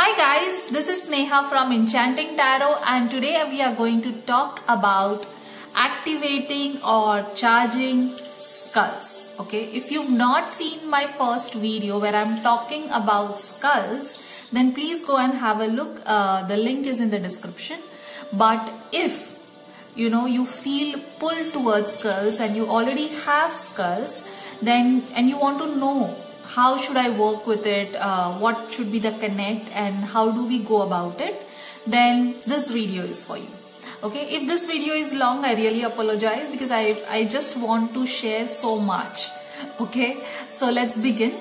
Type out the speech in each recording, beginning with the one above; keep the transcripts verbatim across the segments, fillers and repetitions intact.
Hi guys, this is Neha from Enchanting Tarot, and today we are going to talk about activating or charging skulls. Okay, if you've not seen my first video where I'm talking about skulls, then please go and have a look. Uh, the link is in the description. But if you know you feel pulled towards skulls and you already have skulls, then and you want to know how should I work with it, uh, what should be the connect and how do we go about it, then this video is for you. Okay, if this video is long, I really apologize because I, I just want to share so much. Okay, so let's begin.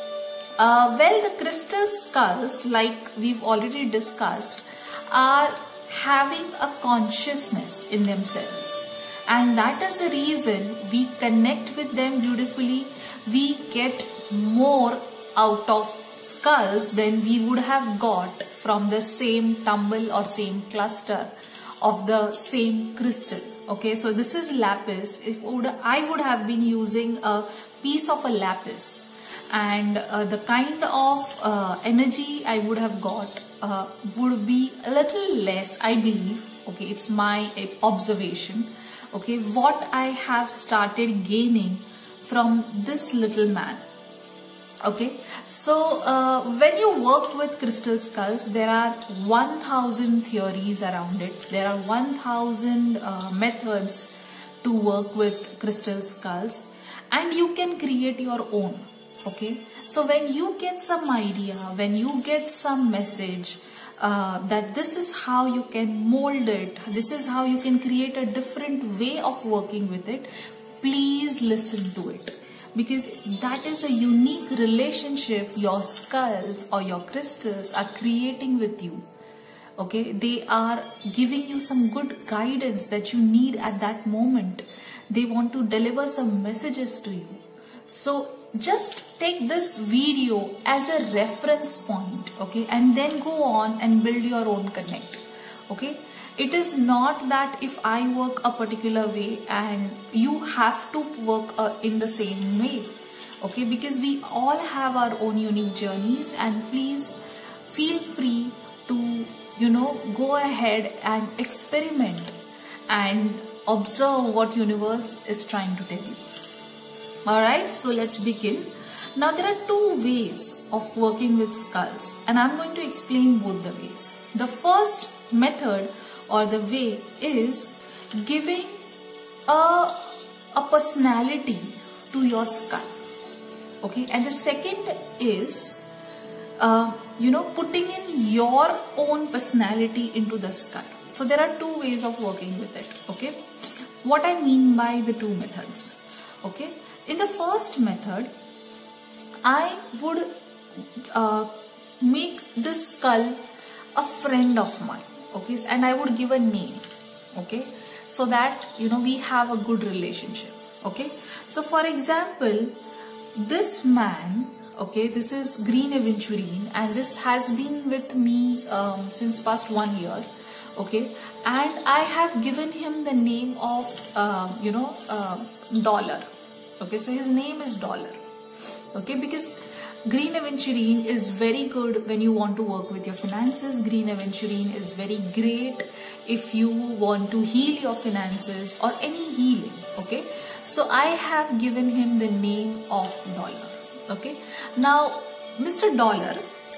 Uh, well, the crystal skulls, like we've already discussed, are having a consciousness in themselves, and that is the reason we connect with them beautifully. We get more out of skulls than we would have got from the same tumble or same cluster of the same crystal. Okay, so this is lapis. If would, I would have been using a piece of a lapis, and uh, the kind of uh, energy I would have got uh, would be a little less, I believe. Okay, it's my observation. Okay, what I have started gaining from this little man. Okay, so uh, when you work with crystal skulls, there are one thousand theories around it. There are one thousand uh, methods to work with crystal skulls, and you can create your own. Okay, so when you get some idea, when you get some message uh, that this is how you can mold it, this is how you can create a different way of working with it, please listen to it. Because that is a unique relationship your skulls or your crystals are creating with you. Okay, they are giving you some good guidance that you need at that moment. They want to deliver some messages to you. So just take this video as a reference point, okay, and then go on and build your own connect. Okay, it is not that if I work a particular way and you have to work uh, in the same way. Okay, because we all have our own unique journeys, and please feel free to, you know, go ahead and experiment and observe what universe is trying to tell you. Alright, so let's begin. Now there are two ways of working with skulls, and I'm going to explain both the ways. The first method or the way is giving a, a personality to your skull. Okay, and the second is uh, you know putting in your own personality into the skull. So there are two ways of working with it. Okay, what I mean by the two methods. Okay, in the first method, I would uh, make this skull a friend of mine. Okay, and I would give a name. Okay, so that you know we have a good relationship. Okay, so for example, this man, okay, this is green aventurine, and this has been with me um, since past one year. Okay, and I have given him the name of uh, you know uh, dollar. Okay, so his name is Dollar. Okay, because green aventurine is very good when you want to work with your finances. Green aventurine is very great if you want to heal your finances or any healing. Okay, so I have given him the name of Dollar. Okay, now Mister Dollar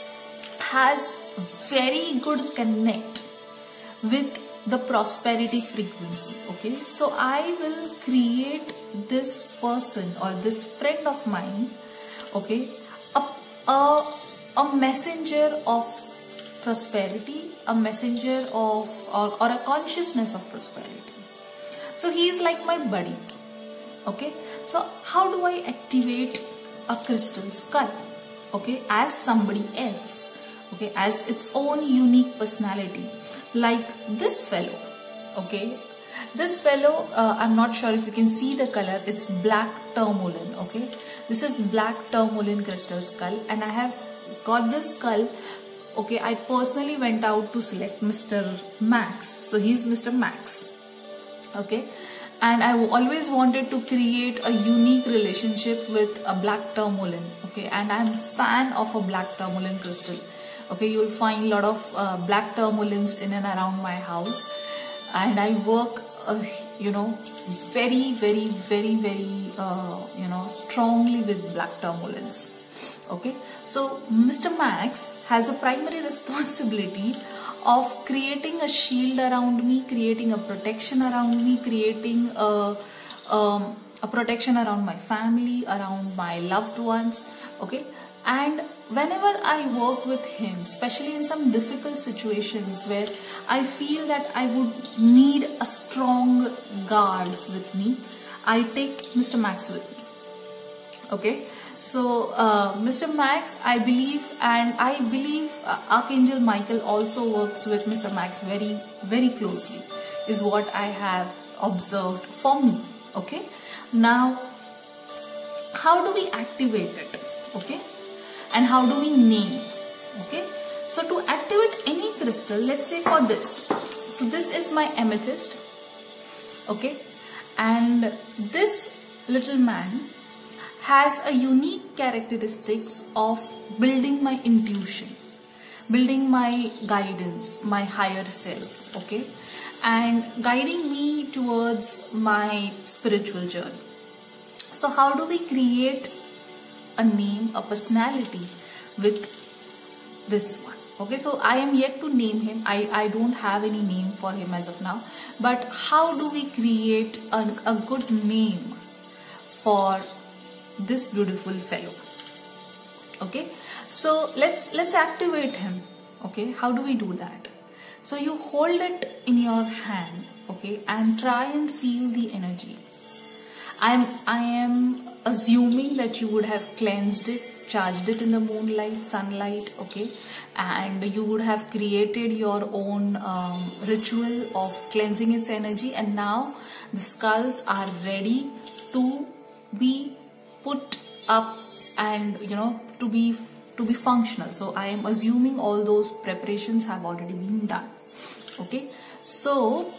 has very good connect with the prosperity frequency. Okay, so I will create this person or this friend of mine, okay, a, a, a messenger of prosperity, a messenger of or, or a consciousness of prosperity. So he is like my buddy. Okay, so how do I activate a crystal skull, okay, as somebody else, okay, as its own unique personality, like this fellow. Okay, this fellow, uh, I'm not sure if you can see the color, it's black tourmaline. Okay, this is black tourmaline crystal skull, and I have got this skull. Okay, I personally went out to select Mister Max, so he's Mister Max. Okay, and I always wanted to create a unique relationship with a black tourmaline. Okay, and I'm fan of a black tourmaline crystal. Okay, you'll find a lot of uh, black tourmalines in and around my house, and I work uh, you know very very very very uh, you know strongly with black tourmalines. Okay, so Mister Max has a primary responsibility of creating a shield around me, creating a protection around me, creating a um, a protection around my family, around my loved ones. Okay, and whenever I work with him, especially in some difficult situations where I feel that I would need a strong guard with me, I take Mister Max with me. Okay, so uh, Mister Max, I believe, and I believe uh, Archangel Michael also works with Mister Max very very closely, is what I have observed for me. Okay, now how do we activate it? Okay, and how do we name? Okay, so to activate any crystal, let's say for this, so this is my amethyst. Okay, and this little man has a unique characteristics of building my intuition, building my guidance, my higher self. Okay, and guiding me towards my spiritual journey. So how do we create a name, a personality with this one? Okay, so I am yet to name him. I, I don't have any name for him as of now. But how do we create a, a good name for this beautiful fellow? Okay, so let's let's activate him. Okay, how do we do that? So you hold it in your hand, okay, and try and feel the energy. I am I am assuming that you would have cleansed it, charged it in the moonlight, sunlight, okay, and you would have created your own um, ritual of cleansing its energy, and now the skulls are ready to be put up and you know to be to be functional. So I am assuming all those preparations have already been done. Okay, so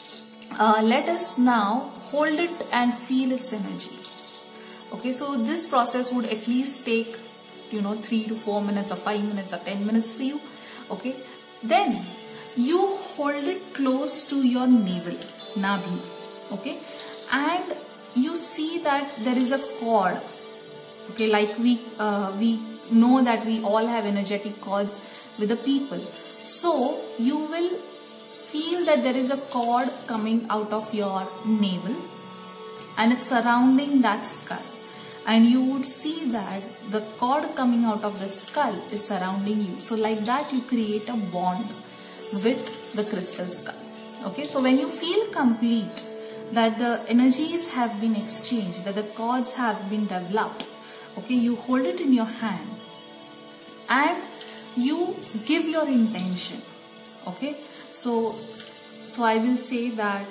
uh, let us now hold it and feel its energy. Okay, so this process would at least take you know three to four minutes or five minutes or ten minutes for you. Okay, then you hold it close to your navel, nabhi. Okay, and you see that there is a cord. Okay, like we uh, we know that we all have energetic cords with the people. So you will feel that there is a cord coming out of your navel and it's surrounding that skull, and you would see that the cord coming out of the skull is surrounding you. So like that you create a bond with the crystal skull. Okay, so when you feel complete, that the energies have been exchanged, that the cords have been developed, okay, you hold it in your hand and you give your intention. Okay, so so I will say that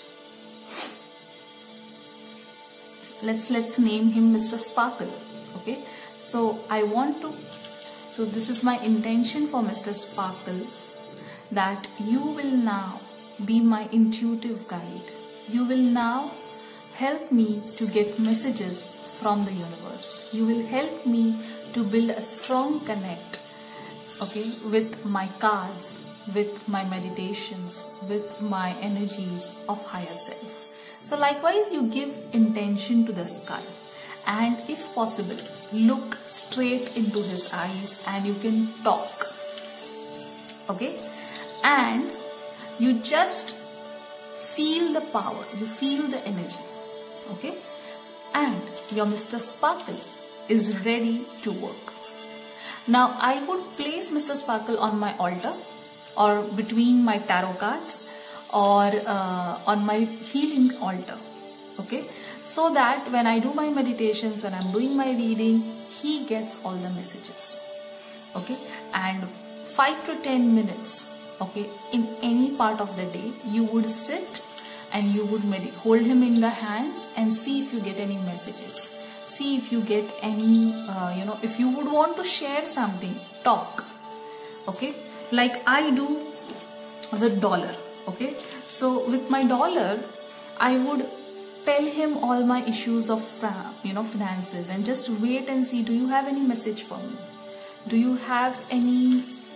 let's let's name him Mister Sparkle. Okay, so I want to so this is my intention for Mister Sparkle, that you will now be my intuitive guide. You will now help me to get messages from the universe. You will help me to build a strong connect, okay, with my cards, with my meditations, with my energies of higher self. So likewise, you give intention to the skull, and if possible, look straight into his eyes and you can talk. Okay, and you just feel the power, you feel the energy. Okay, and your Mister Sparkle is ready to work. Now I would place Mister Sparkle on my altar or between my tarot cards or uh, on my healing altar. Okay, so that when I do my meditations, when I'm doing my reading, he gets all the messages. Okay, and five to ten minutes, okay, in any part of the day, you would sit and you would meditate, hold him in the hands and see if you get any messages. See if you get any, uh, you know, if you would want to share something, talk. Okay, like I do with dollar. Okay, so with my dollar, I would tell him all my issues of, you know, finances and just wait and see, do you have any message for me? Do you have any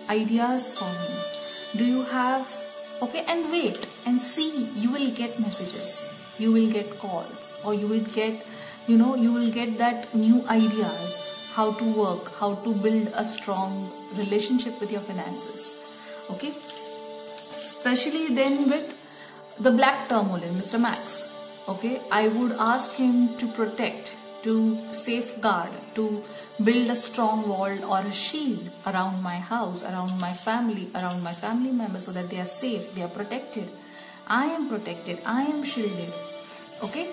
ideas for me? Do you have, okay, and wait and see, you will get messages, you will get calls, or you will get, you know, you will get that new ideas, how to work, how to build a strong relationship with your finances. Okay, especially then with the black tourmaline, Mister Max. Okay, I would ask him to protect, to safeguard, to build a strong wall or a shield around my house, around my family, around my family members, so that they are safe, they are protected. I am protected, I am shielded. Okay,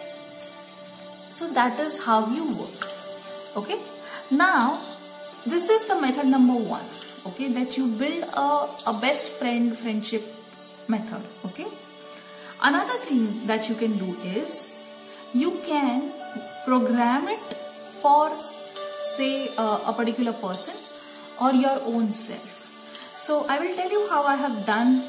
so that is how you work. Okay, now this is the method number one. Okay, that you build a, a best friend friendship method. Okay, another thing that you can do is you can program it for, say, uh, a particular person or your own self. So I will tell you how I have done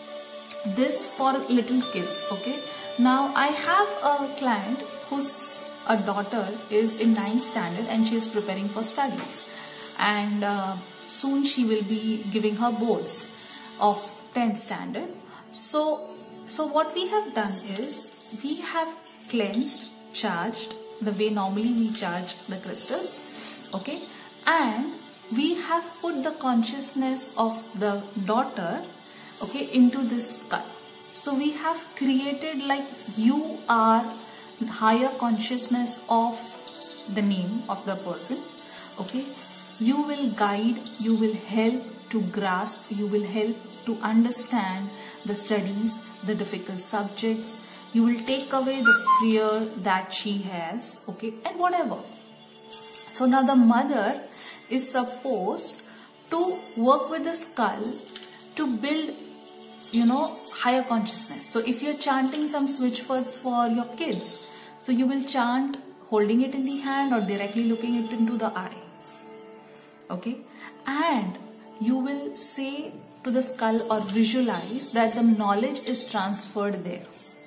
this for little kids. Okay, now I have a client whose a daughter is in ninth standard and she is preparing for studies, and uh, soon she will be giving her boards of tenth standard. So so what we have done is we have cleansed, charged the way normally we charge the crystals. Okay, and we have put the consciousness of the daughter, okay, into this skull. So we have created like you are higher consciousness of the name of the person. Okay, you will guide, you will help to grasp, you will help to understand the studies, the difficult subjects. You will take away the fear that she has, okay, and whatever. So now the mother is supposed to work with the skull to build, you know, higher consciousness. So if you're chanting some switch words for your kids, so you will chant holding it in the hand or directly looking it into the eye. Okay, and you will say to the skull or visualize that the knowledge is transferred there.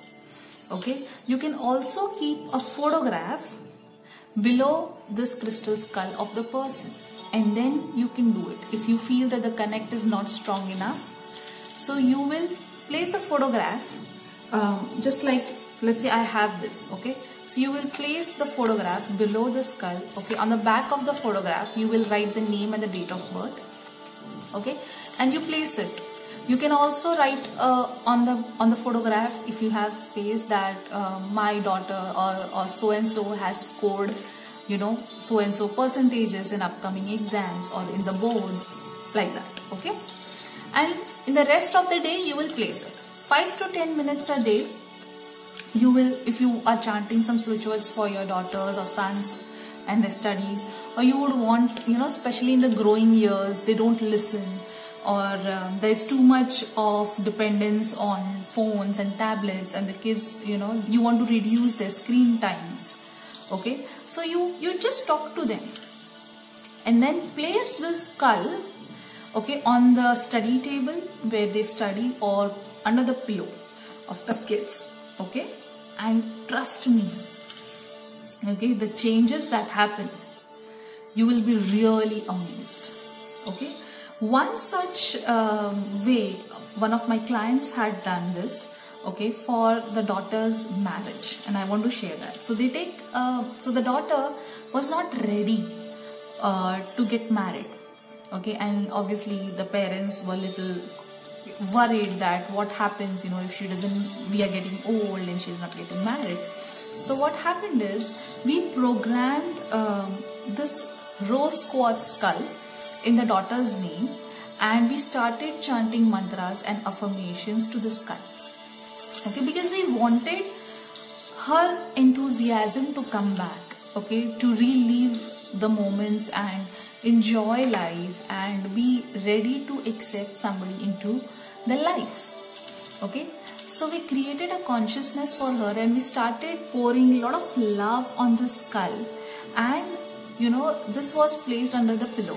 Okay, you can also keep a photograph below this crystal skull of the person, and then you can do it. If you feel that the connect is not strong enough, so you will place a photograph, um, just like, let's say I have this. Okay, so you will place the photograph below the skull. Okay, on the back of the photograph you will write the name and the date of birth. Okay, and you place it. You can also write uh, on the on the photograph, if you have space, that uh, my daughter or, or so and so has scored, you know, so and so percentages in upcoming exams or in the boards, like that. Okay, and in the rest of the day you will place it. Five to ten minutes a day you will, if you are chanting some switch words for your daughters or sons and their studies, or you would want, you know, especially in the growing years, they don't listen, or um, there's too much of dependence on phones and tablets, and the kids, you know, you want to reduce their screen times. Okay, so you you just talk to them and then place the skull, okay, on the study table where they study or under the pillow of the kids. Okay, and trust me, okay, the changes that happen, you will be really amazed. Okay, one such um, way, one of my clients had done this, okay, for the daughter's marriage, and I want to share that. So they take, uh, so the daughter was not ready uh, to get married, okay, and obviously the parents were little worried that what happens, you know, if she doesn't, we are getting old and she's not getting married. So what happened is we programmed um, this rose quartz skull in the daughter's name, and we started chanting mantras and affirmations to the skull. Okay, because we wanted her enthusiasm to come back, okay, to relive the moments and enjoy life and be ready to accept somebody into the life. Okay, so we created a consciousness for her, and we started pouring a lot of love on the skull, and you know, this was placed under the pillow.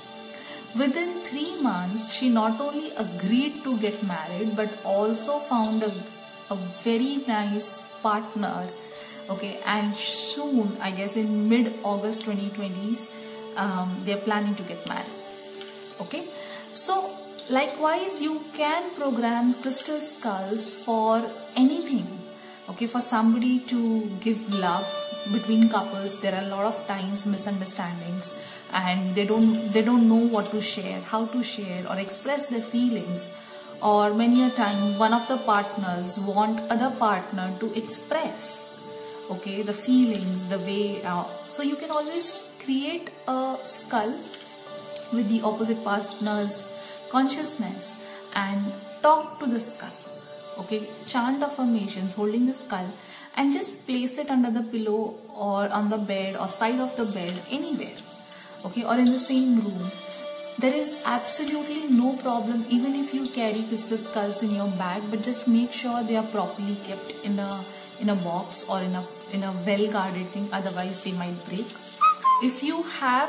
Within three months, she not only agreed to get married, but also found a, a very nice partner. Okay, and soon, I guess in mid August twenty twenties, um, they are planning to get married. Okay, So likewise, you can program crystal skulls for anything. Okay, for somebody to give love between couples, there are a lot of times misunderstandings, and they don't they don't know what to share, how to share or express their feelings. Or many a time one of the partners want other partner to express, okay, the feelings, the way uh, so you can always create a skull with the opposite partner's consciousness and talk to the skull. Okay, chant affirmations holding the skull and just place it under the pillow or on the bed or side of the bed, anywhere, okay, or in the same room. There is absolutely no problem even if you carry crystal skulls in your bag, but just make sure they are properly kept in a in a box or in a in a well guarded thing, otherwise they might break. If you have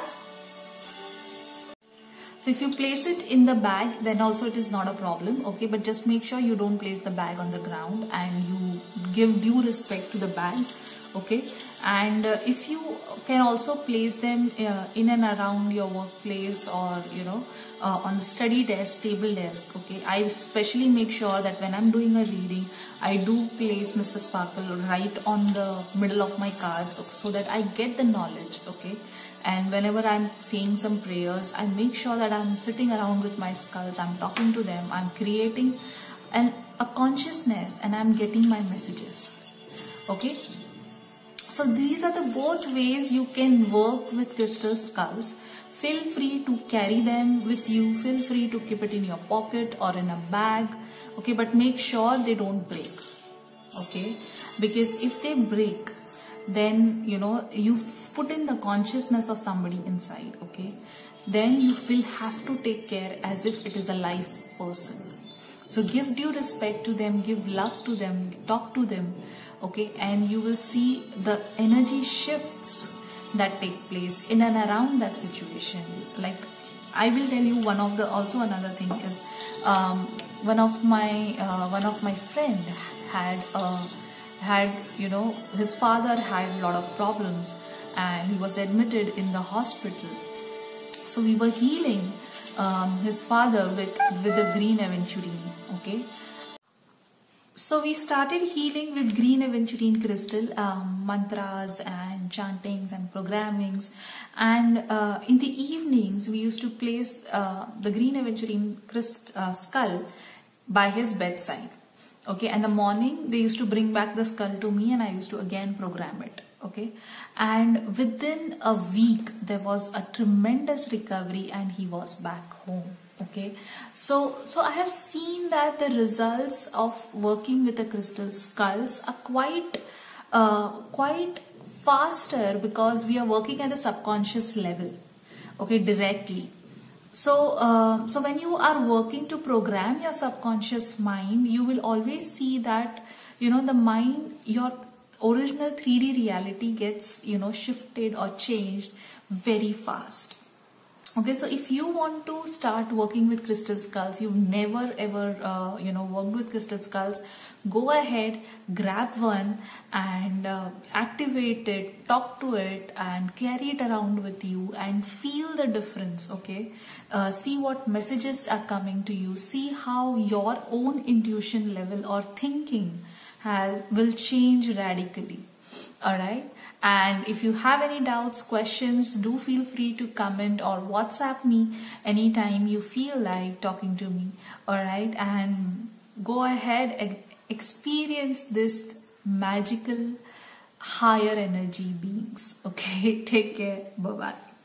So if you place it in the bag, then also it is not a problem, okay, but just make sure you don't place the bag on the ground and you give due respect to the bag, okay. And uh, if you can also place them uh, in and around your workplace, or you know uh, on the study desk, table desk, okay. I especially make sure that when I'm doing a reading, I do place Mister Sparkle right on the middle of my cards, so that I get the knowledge, okay. And whenever I'm saying some prayers, I make sure that I'm sitting around with my skulls, I'm talking to them, I'm creating an, a consciousness, and I'm getting my messages, okay. So these are the both ways you can work with crystal skulls. Feel free to carry them with you, feel free to keep it in your pocket or in a bag, okay, but make sure they don't break, okay, because if they break, then you know you put in the consciousness of somebody inside, okay, then you will have to take care as if it is a live person. So give due respect to them, give love to them, talk to them, okay, and you will see the energy shifts that take place in and around that situation. Like I will tell you one of the also another thing is um, one of my uh, one of my friend had uh, had you know his father had a lot of problems and he was admitted in the hospital. So we were healing um, his father with with the green aventurine, okay. So we started healing with green aventurine crystal, um, mantras and chantings and programmings, and uh, in the evenings we used to place uh, the green aventurine crystal uh, skull by his bedside, okay, and the morning they used to bring back the skull to me and I used to again program it, okay, and within a week there was a tremendous recovery and he was back home. Okay, so so I have seen that the results of working with the crystal skulls are quite uh, quite faster because we are working at the subconscious level, okay, directly. So uh, so when you are working to program your subconscious mind, you will always see that you know the mind, your original three D reality gets you know shifted or changed very fast. Okay, so if you want to start working with crystal skulls, you've never ever uh, you know worked with crystal skulls, go ahead, grab one and uh, activate it, talk to it and carry it around with you and feel the difference, okay. Uh, see what messages are coming to you, see how your own intuition level or thinking has, will change radically, alright. And if you have any doubts, questions, do feel free to comment or WhatsApp me anytime you feel like talking to me. Alright, and go ahead and experience this magical higher energy beings. Okay, take care. Bye-bye.